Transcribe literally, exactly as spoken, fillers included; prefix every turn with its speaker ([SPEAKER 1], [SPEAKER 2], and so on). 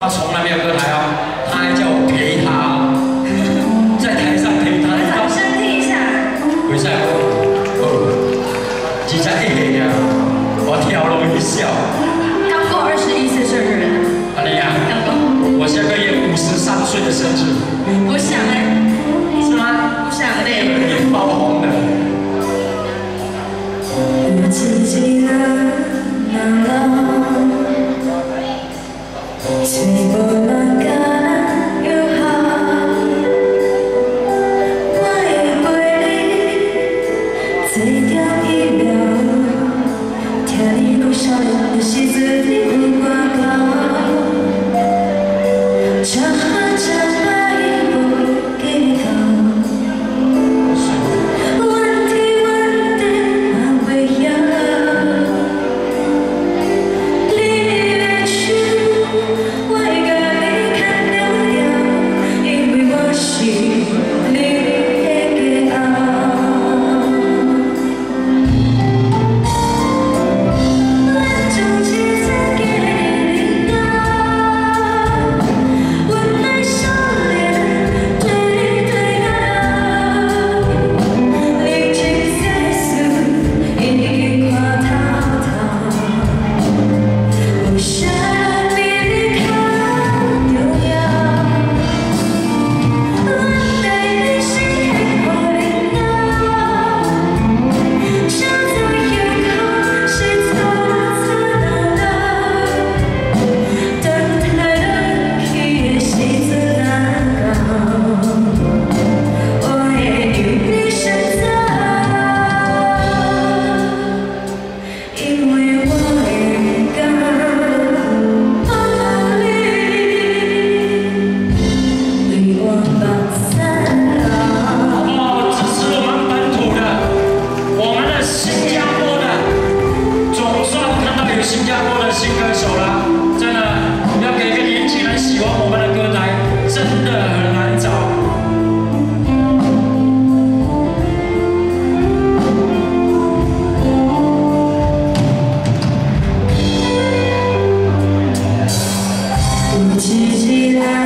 [SPEAKER 1] 他从来没有歌台哦，他还叫我陪他，在台上陪他。
[SPEAKER 2] 掌声听一下。
[SPEAKER 1] 为啥？哦，几才一岁呀，我跳了一笑。
[SPEAKER 2] 刚过二十一岁生日。
[SPEAKER 1] 阿丽呀，
[SPEAKER 2] 刚过。
[SPEAKER 1] 我下个月五十三岁的生日。
[SPEAKER 2] 不想哎。
[SPEAKER 1] 是吗？
[SPEAKER 2] 不想嘞。
[SPEAKER 1] 脸包红的。
[SPEAKER 3] 我自己的难了。 吹波浪干又好，我的陪你最重要。听你讲少年的时阵你有多高，这好这歹无计较，问题问题嘛袂晓。
[SPEAKER 1] 新歌手啦，真的要给一个年轻人喜欢我们的歌台，真的很难找。
[SPEAKER 3] 有一日。